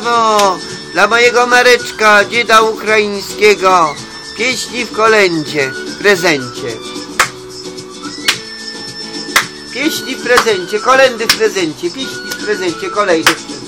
Brawo! Dla mojego Mareczka, dzieda ukraińskiego. Pieśni w kolędzie, w prezencie. Pieśni w prezencie, kolędy w prezencie, pieśni w prezencie, kolejny w prezencie.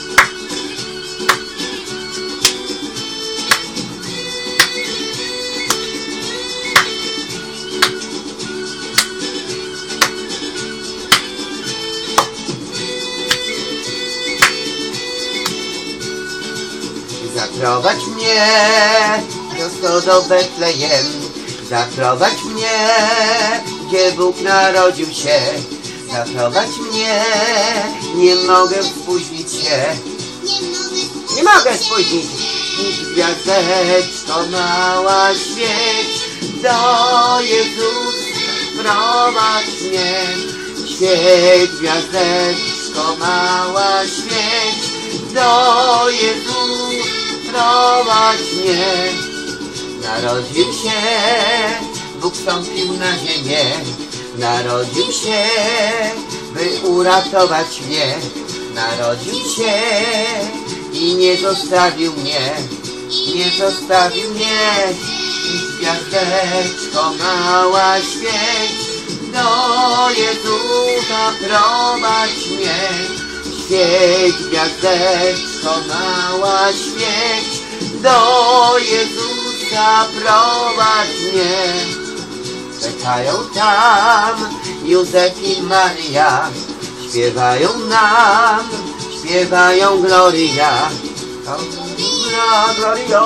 Zaprowadź mnie prosto do Betlejem, zaprowadź mnie, gdzie Bóg narodził się. Zaprowadź mnie, nie mogę spóźnić się. Nie mogę spóźnić. Nic gwiazdeczko mała świeć, do Jezusa prowadź mnie. Świeć gwiazdeczko mała świeć, do Jezusa prowadź mnie. Narodził się, Bóg wstąpił na ziemię. Narodził się, by uratować mnie. Narodził się i nie zostawił mnie. Nie zostawił mnie. Gwiazdeczko mała świeć, do Jezusa prowadź mnie. Świeć gwiazdeczko mała świeć, do Jezusa prowadź mnie. Czekają tam Józef i Maria, śpiewają nam, śpiewają Gloria. Gloria,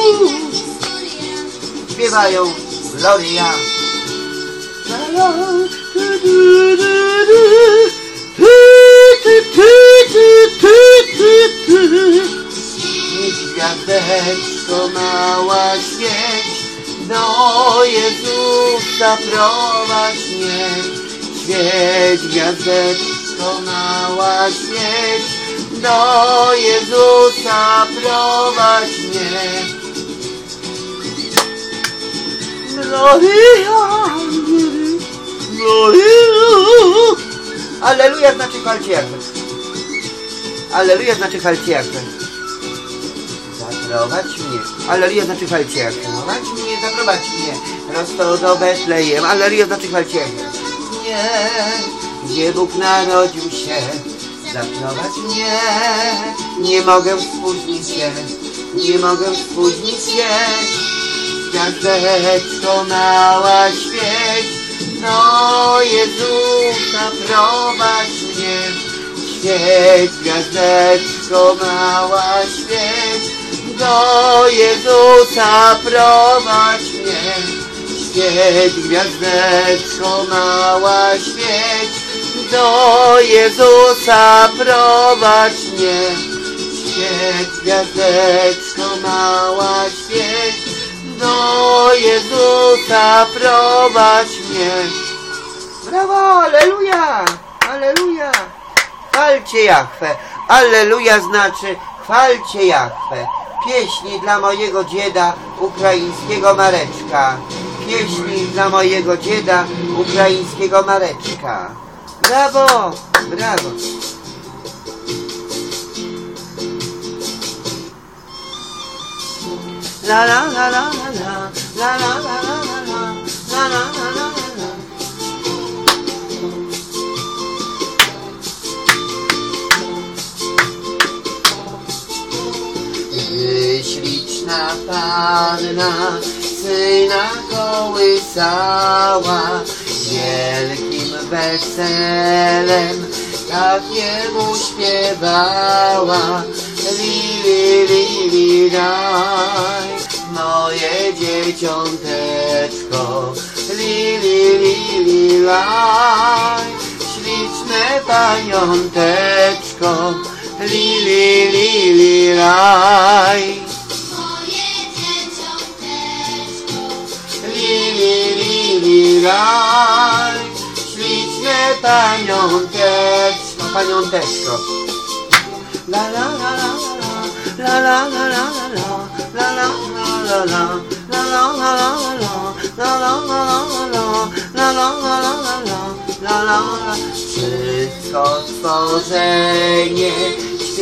śpiewają Gloria. Gwiazdeczko mała świeć, do Jezusa prowadź mnie. Świeć gwiazdeczko mała świeć, do Jezusa prowadź mnie. Gloria, Gloria. Alleluja znaczy chwalcie Jahwe. Alleluja znaczy chwalcie Jahwe. Zaprowadź mnie. Alleluja znaczy chwalcie Jahwe. Zaprowadź mnie prosto do Betlejem. Alleluja znaczy chwalcie Jahwe. Nie, gdzie Bóg narodził się. Zaprowadź mnie. Nie mogę spóźnić się. Nie mogę spóźnić się. Gwiazdeczko mała świeć, do Jezusa prowadź mnie. Świeć gwiazdeczko mała świeć, do Jezusa prowadź mnie. Świeć gwiazdeczko mała świeć, do Jezusa prowadź mnie. Świeć gwiazdeczko mała świeć, do Jezusa prowadź mnie. Brawo, alleluja, alleluja. Chwalcie Jahwe. Alleluja znaczy chwalcie Jahwe. Pieśni dla mojego dzieda ukraińskiego Mareczka. Pieśni dla mojego dzieda ukraińskiego Mareczka. Brawo, brawo. La la la la la la la la la la la la la la la. Śliczna panna syna kołysała, wielkim weselem tak jemu śpiewała. Li li li li daj, moje dzieciąteczko, li li li li laj, śliczne paniąteczko, li li li li laj. Moje dzieciąteczko, Li li li li laj, śliczne paniąteczko, paniąteczko. La la la la la la la la la la la la la la. Wszystko stworzenie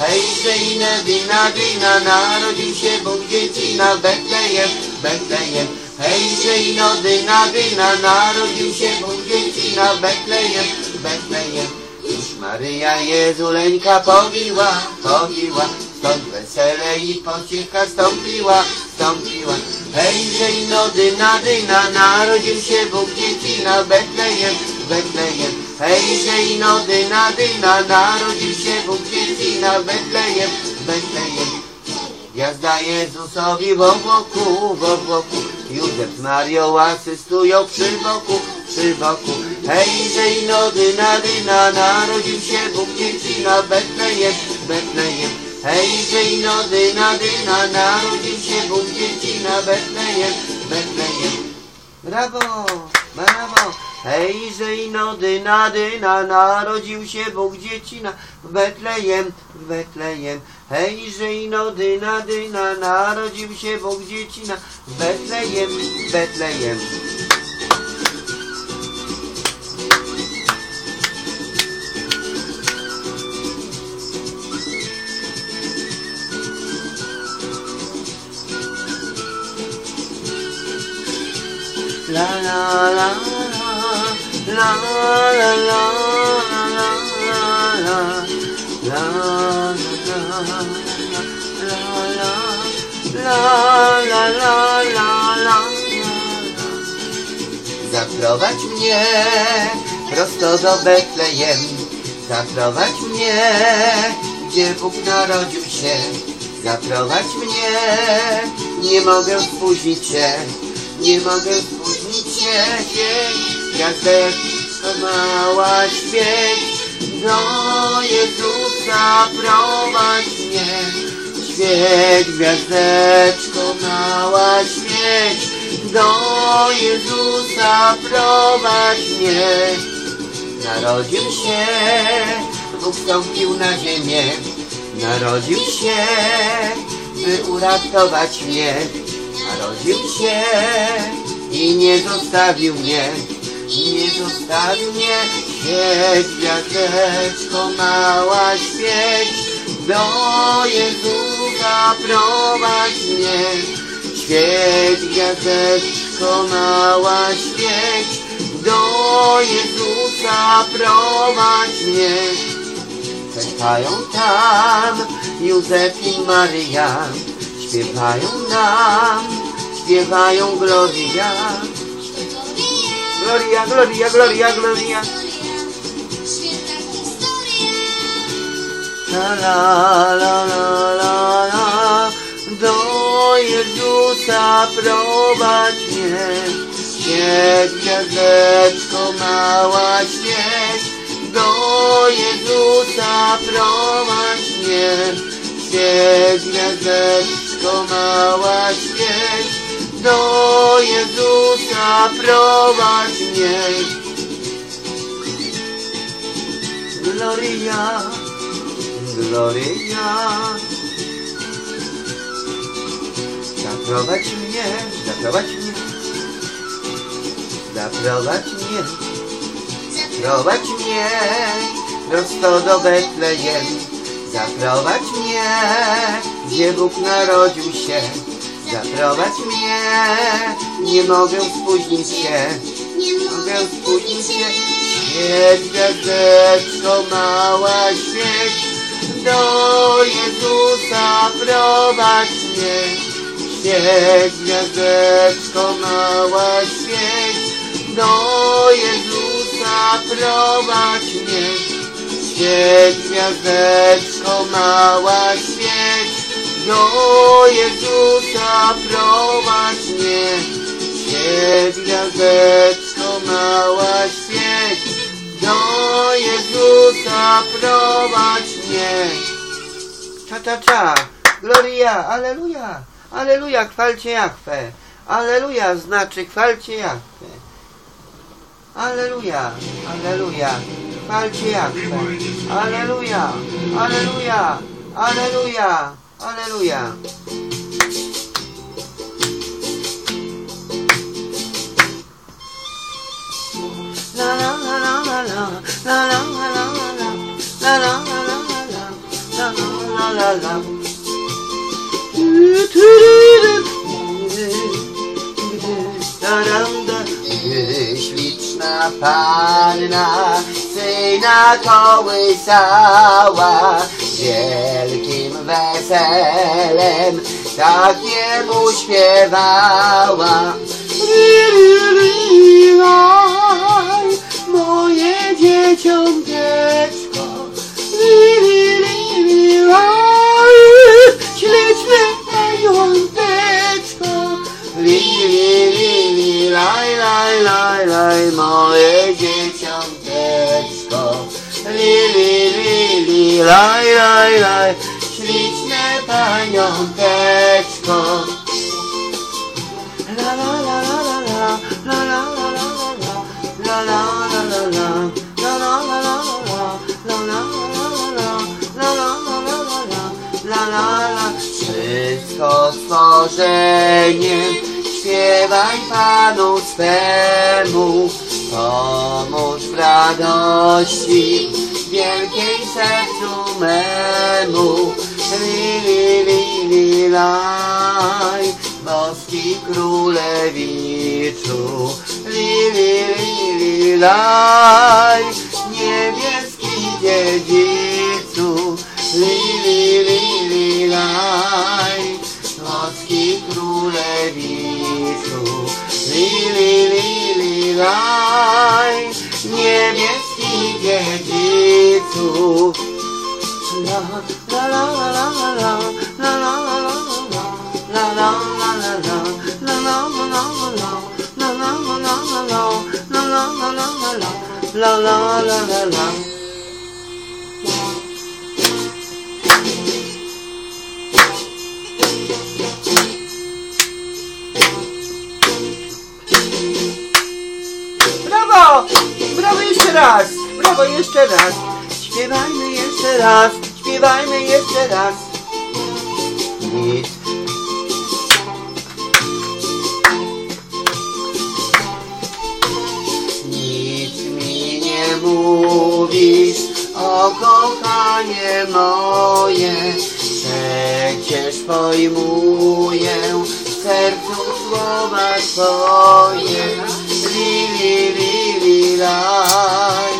hejże ina dyna, narodził się Bóg dziecina w Betlejem, Betlejem. Hejże ino dyna, narodził się Bóg dziecina w Betlejem, Betlejem. Już Maryja Jezuleńka powiła, stąd wesele i pociecha stąpiła. Hejże ino dyna, narodził się Bóg dziecina w Betlejem, Betlejem. Hejże ino dyna, narodził się Bóg dziecina w Betlejem, Betlejem. Gwiazda Jezusowi w obłoku, Józef z Marią asystują przy boku. Hejże ino dyna, narodził się Bóg dziecina w Betlejem, Betlejem. Hejże ino dyna, narodził się Bóg dziecina w Betlejem, Betlejem. Brawo, brawo. Hejże ino dyna, narodził się Bóg dziecina w Betlejem, Betlejem. Hejże ino dyna, narodził się Bóg dziecina w Betlejem, Betlejem. La la la la la la la la. Zaprowadź mnie prosto do Betlejem, zaprowadź mnie, gdzie Bóg narodził się. Zaprowadź mnie, nie mogę spóźnić się. Gwiazdeczko mała świeć, do Jezusa prowadź mnie. Świeć, gwiazdeczko mała świeć, do Jezusa prowadź mnie. Narodził się, Bóg wstąpił na ziemię. Narodził się, by uratować mnie. Narodził się i nie zostawił mnie. Świeć, gwiazdeczko mała świeć, do Jezusa prowadź mnie. Świeć, gwiazdeczko mała świeć, do Jezusa prowadź mnie. Czekają tam Józef i Maryja, śpiewają nam, śpiewają Gloria. Gloria, Gloria, Gloria, Gloria. La la la la la la, do Jezusa prowadź mnie. Świeć, gwiazdeczko mała świeć, do Jezusa prowadź mnie. Świeć, gwiazdeczko mała świeć, do Jezusa prowadź mnie. Gloria, Gloria. Zaprowadź mnie, zaprowadź mnie. Zaprowadź mnie, zaprowadź mnie prosto do Betlejem. Zaprowadź mnie, gdzie Bóg narodził się. Zaprowadź mnie, nie mogę spóźnić się. Świeć, gwiazdeczko mała świeć, do Jezusa prowadź mnie. Świeć, gwiazdeczko mała świeć, do Jezusa prowadź mnie. Świeć, gwiazdeczko mała świeć, do Jezusa prowadź mnie. Świeć, gwiazdeczko mała świeć, do Jezusa prowadź mnie. Cza. Gloria, aleluja. Aleluja, chwalcie Jahwe. Aleluja znaczy chwalcie Jahwe. Aleluja, aleluja. Chwalcie Jahwe. Aleluja, aleluja, aleluja, aleluja. La la la la la la la la la la la la la la la la la la la la la. Gdy śliczna panna syna kołysała, wielkim weselem tak jemu śpiewała. Lilililaj, moje dzieciąteczko, lilililaj, śliczne pająteczko, lilililaj, laj, laj, laj, moje dzieciąteczko, lilililaj, laj, laj, śliczne pająteczko. La la la la la la la la la la la la la. Wszystko stworzenie śpiewaj Panu swemu, pomóż w radości wielkiej sercu memu. Li li li li laj, boski królewiczu, li li li li laj, niebieski dziedzicu, li li li li laj, boski królewiczu, li li li li laj, niebieski dziedzicu. La la la la la la la la la la. La la la la la la la la la la la la la la la. Brawo! Brawo jeszcze raz! Brawo jeszcze raz! Śpiewajmy jeszcze raz! Śpiewajmy jeszcze raz! Nic. Mówisz, o kochanie moje, przecież pojmuję w sercu słowa Twoje. Li li li li laj,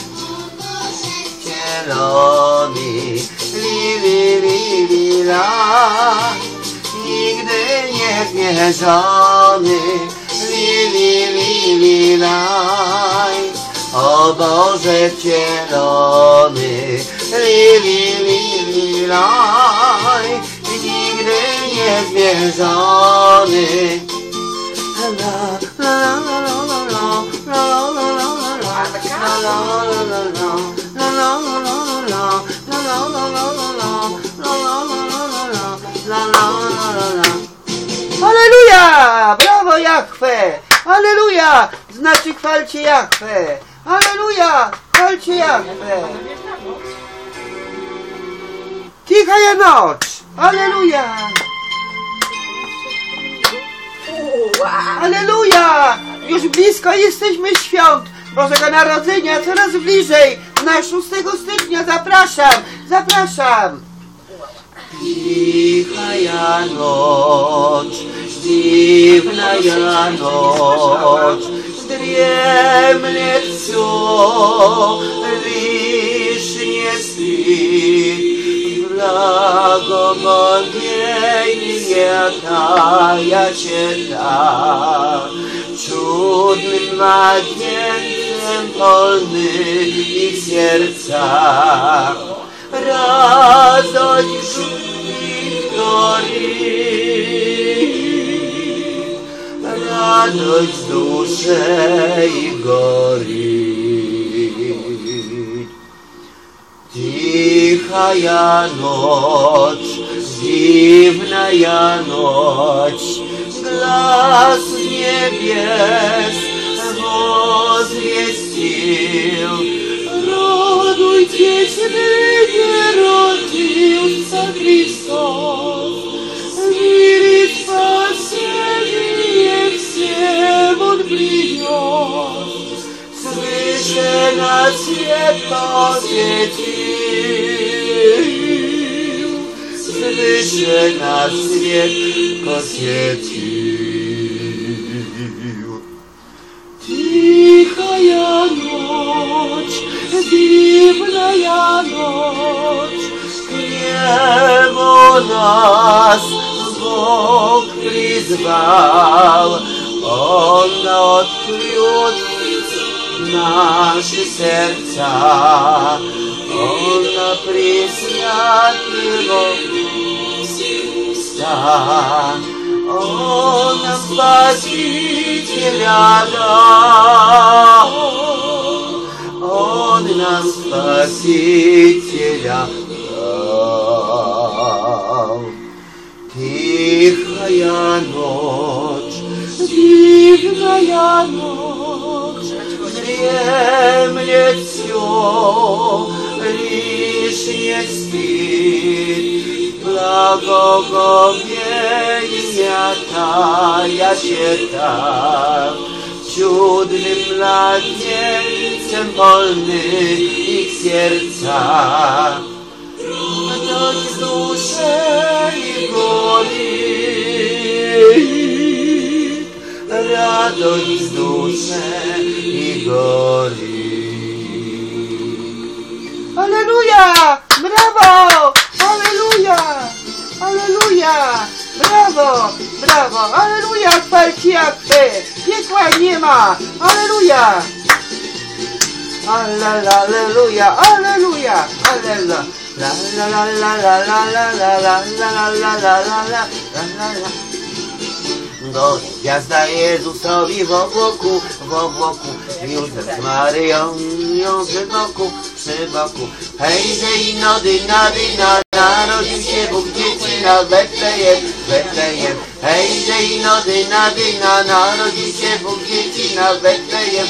zielony, li li li li laj, nigdy nie zmierzony. Li li li li laj, o Boże wcielony, li li li li laj, nigdy niezmierzony. La la la la la la la la la la. Aleluja! Brawo Jahwe! Aleluja! Znaczy chwalcie Jahwe! Aleluja! Chwalcie Jahwe! Ticha noc! Aleluja! Aleluja! Już blisko jesteśmy świąt Bożego Narodzenia, coraz bliżej! Na 6 stycznia zapraszam! Zapraszam! Cicha ja noc, dziwna ja noc, dремлет все, лишь не спит, благоговение тая черта, чудным младенцем полны их сердца, радость жутких горит, радость в душе и горит. Тихая ночь, дивная ночь, глаз небес возвестил. Радуйтесь, ныне родился Христос, мир спасение всем Он принес. Свыше на свет посветил, wyższe na świat poswiecił. Cicha ja noc, dziwna ja noc, k niemu nas Bóg przyzwał. On odkrył nasze serca, On przyświatliło sta, On nam Spasiciela dał, On nam Spasiciela dał. Ticha ja noc, dziwna ja noc, dремлет все, лишь не спит, благоговения тая черта, чудным младенцем полны их сердца. Радость в душе и горит, радость в душе и горит. Аллилуйя! Браво! Аллилуйя! Аллилуйя! Brawo! Brawo! Аллилуйя! Chwalcie jak Ty! Piekła nie ma! Аллилуйя! Alleluja! Alleluja! Alleluja! La la la la la la la la la la la la la la. Gori gwiazda Jezusowi w obłoku, Józef z Maryją ją przy boku. Hej, dyna, dyna, dyna, narodził się Bóg dzieci na Betlejem. Hej, dyna, dyna, dyna, narodził się Bóg dzieci na Betlejem.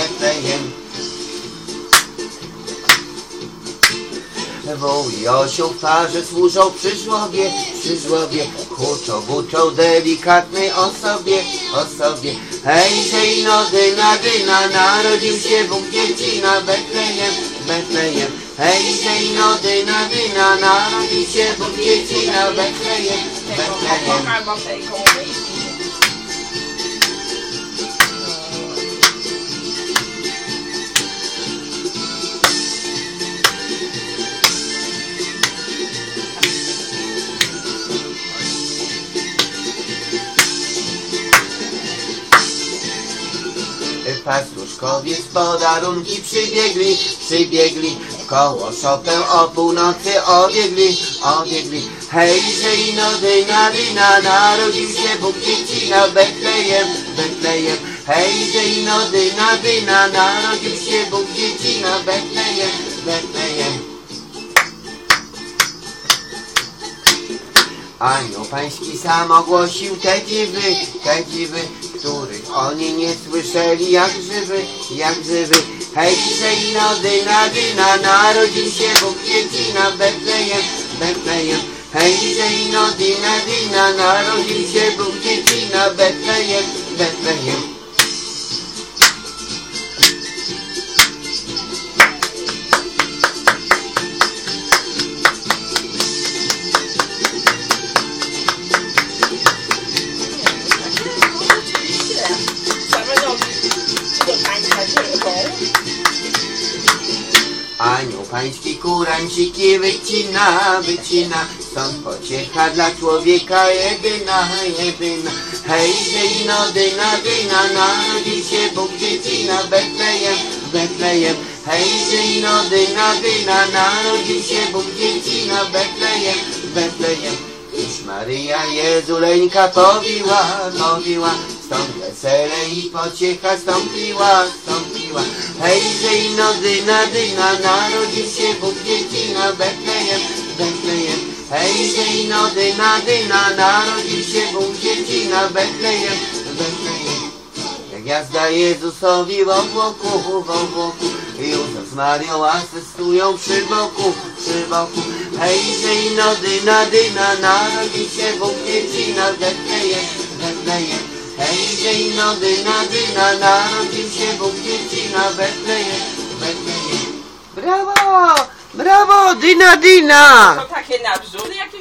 Woł osioł w parze służą przyszłowie, huczą, buczą delikatnej osobie. Hej, dyna, dyna, dyna, narodził się Bóg dzieci na Betlejem. Hej, dyna, dyna, dyna, narodził się Bóg dzieci na Betlejem. Pastuszkowie z podarunki przybiegli, w koło szopę o północy obiegli. Hej, dyna, dyna, dyna, narodził się Bóg dzieci na Betlejem. Hej, dyna, dyna, dyna, narodził się Bóg dzieci na Betlejem. Anioł pański sam ogłosił te dziwy, których oni nie słyszeli jak żywy. Hej, dyna, dyna, dyna, narodził się Bóg dzieci na Betlejem. Hej, dyna, dyna, dyna, narodził się Bóg dzieci na Betlejem. Anioł pański kuranciki wycina, stąd pociecha dla człowieka jedyna. Hej, dyna, dyna, dyna, narodził się Bóg dzieci na Betlejem. Hej, dyna, dyna, dyna, narodził się Bóg dzieci na Betlejem. Już Maryja Jezuleńka powiła, stąd wesele i pociecha stąpiła. Hej, dyna, dyna, dyna, narodził się Bóg dzieci na Betlejem. Hej, dyna, dyna, dyna, narodził się Bóg dzieci na Betlejem. Gwiazda Jezusowi w obłoku, Józef z Maryją asystują przy boku. Hej, dyna, dyna, dyna, narodził się Bóg dzieci na Betlejem. Hej, dyna, dyna, dyna, narodził się Bóg dzieci na Betlejem. Brawo! Brawo! Dyna, dyna! To takie na wzór, jak